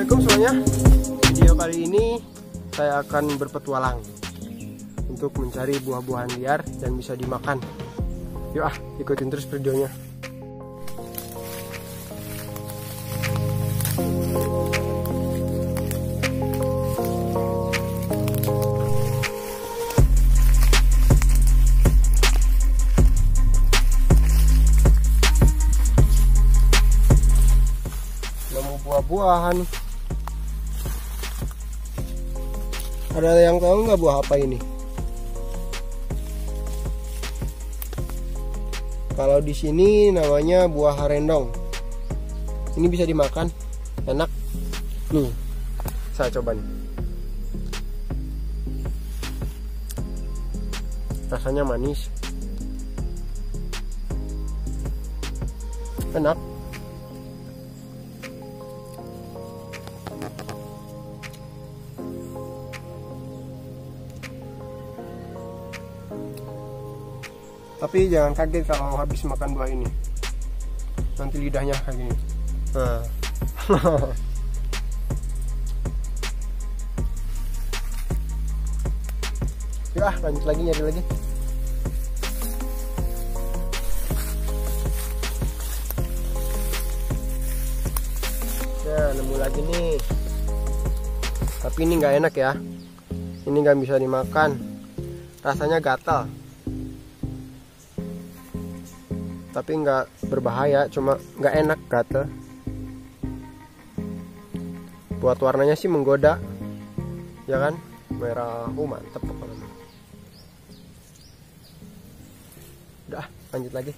Assalamualaikum semuanya. Video kali ini saya akan berpetualang untuk mencari buah-buahan liar yang bisa dimakan. Yuk ikutin terus videonya. Buah-buahan. Ada yang tahu nggak buah apa ini? Kalau di sini namanya buah harendong. Ini bisa dimakan, enak. Nih, saya coba nih. Rasanya manis, enak. Tapi jangan kaget kalau habis makan buah ini. Nanti lidahnya kayak gini. Nah. Yuk lanjut lagi, nyari lagi. Nah, nemu lagi nih. Tapi ini nggak enak ya. Ini nggak bisa dimakan. Rasanya gatal. Tapi nggak berbahaya, cuma nggak enak, gatel. Buat warnanya sih menggoda, ya kan? Merah, mantep pokoknya. Udah, lanjut lagi.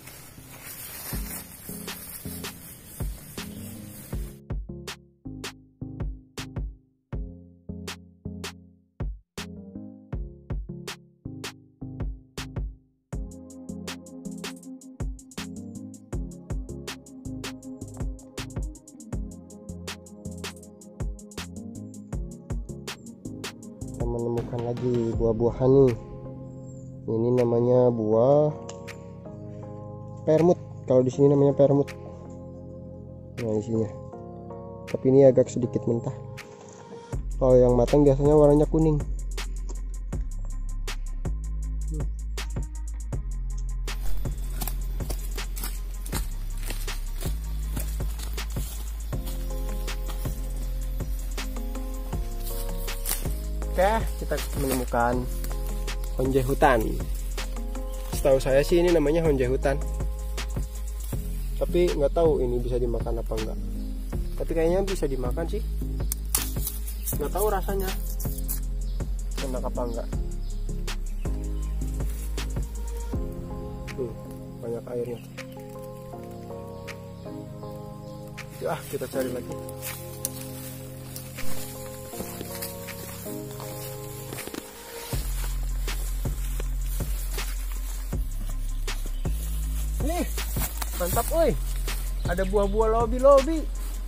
Menemukan lagi buah-buahan nih. Ini namanya buah permut. Kalau di sini namanya permut. Nah, isinya. Tapi ini agak sedikit mentah. Kalau yang matang biasanya warnanya kuning. Oke, kita menemukan honjai hutan. Setahu saya sih ini namanya honjai hutan. Tapi nggak tahu ini bisa dimakan apa enggak. Tapi kayaknya bisa dimakan sih. Nggak tahu rasanya enak apa enggak. Banyak airnya. Yuk kita cari lagi. Nih, mantap woi. Ada buah-buah lobi-lobi.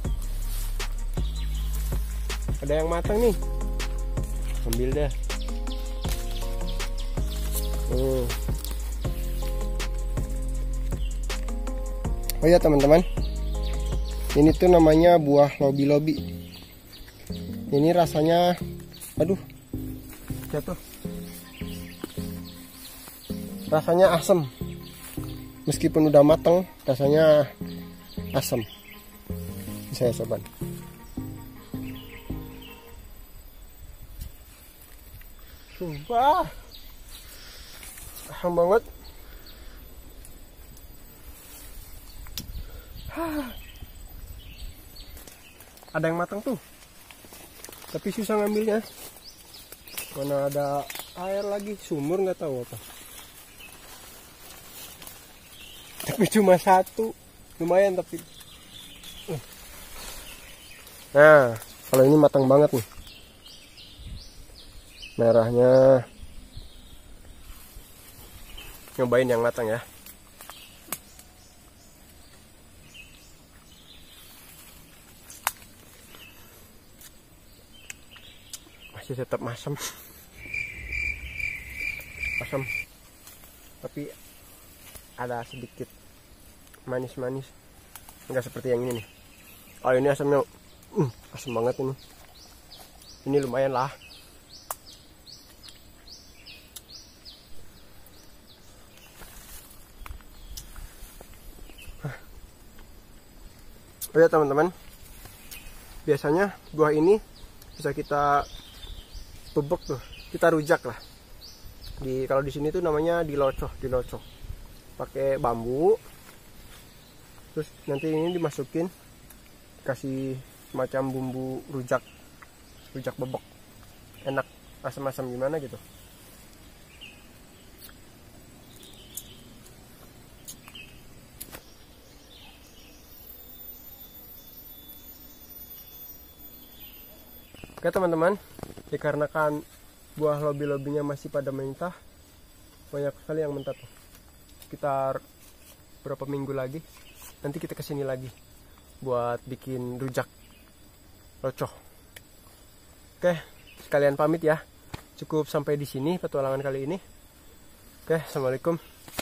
Ada yang matang nih. Ambil deh. Oh ya teman-teman, ini tuh namanya buah lobi-lobi. Ini rasanya, aduh, jatuh. Rasanya asam. Meskipun udah matang, rasanya asam. Saya coba. Sumpah, asam banget. Ada yang matang tuh, tapi susah ngambilnya. Mana ada air lagi, sumur nggak tahu apa. Tapi cuma satu, lumayan tapi. Nah, kalau ini matang banget nih. Merahnya. Nyobain yang matang ya. Masih tetap asam. Asam. Tapi ada sedikit manis-manis, nggak seperti yang ini nih. Oh ini asamnya Asam banget ini. Ini lumayan lah. Oh ya teman-teman, biasanya buah ini bisa kita bebek tuh, kita rujak lah. Kalau di sini tuh namanya dilocok. Pakai bambu. Terus nanti ini dimasukin, kasih semacam bumbu rujak bebek. Enak, asam-asam gimana gitu. Oke teman-teman, dikarenakan buah lobi-lobinya masih pada mentah, banyak sekali yang mentah tuh. Sekitar berapa minggu lagi, nanti kita kesini lagi buat bikin rujak locoh. Oke, sekalian pamit ya. Cukup sampai di sini petualangan kali ini. Oke, assalamualaikum.